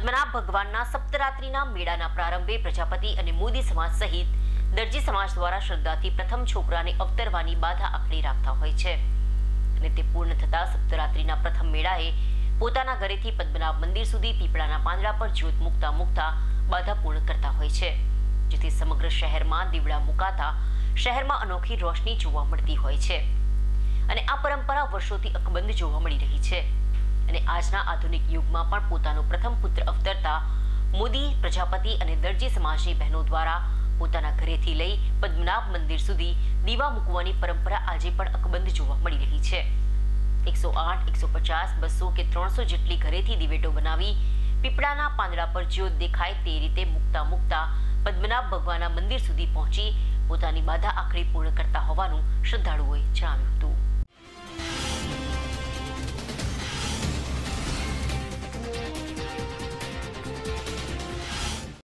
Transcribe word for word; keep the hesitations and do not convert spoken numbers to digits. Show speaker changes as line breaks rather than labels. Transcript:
પદ્મનાભ ભગવાનના સપ્તરાત્રિના મેળાના પ્રારંભે પ્રજાપતિ અને મોદી સમાજ સહિત દરજી સમાજ દ્વારા શ્રદ્ધાથી પ્રથમ છોકરાને અવતરવાની બાધા આખડી રાખતા હોય છે અને તે પૂર્ણ થતા સપ્તરાત્રિના પ્રથમ મેળાએ પોતાના ઘરેથી પદ્મનાભ મંદિર સુધી પીપળાના પાંદડા પર જ્યોત મૂકતા મૂકતા બાધા પૂર્ણ કરતા હોય છે, જેથી સમગ્ર શહેરમાં દીવડા મુકાતા શહેરમાં અનોખી રોશની જોવા મળતી હોય છે અને આ પરંપરા વર્ષોથી અકબંધ જોવા મળી રહી છે અને આજના આધુનિક યુગમાં પણ પોતાનો પ્રથમ પુત્ર અવતરતા મોદી, પ્રજાપતિ અને દરજી સમાજની બહેનો દ્વારા પોતાના ઘરેથી લઈ પદ્મનાભ મંદિર સુધી દીવા મૂકવાની પરંપરા આજે પણ અકબંધ જોવા મળી રહી છે। એકસો આઠ, એકસો પચાસ, બસો કે ત્રણસો જેટલી ઘરેથી દિવેટો બનાવી પીપળાના પાંદડા પર જ્યોત દેખાય તે રીતે મૂકતા મૂકતા પદ્મનાભ ભગવાનના મંદિર સુધી પહોંચી પોતાની બાધા આખરી પૂર્ણ કરતા હોવાનું શ્રદ્ધાળુઓએ જણાવ્યું હતું।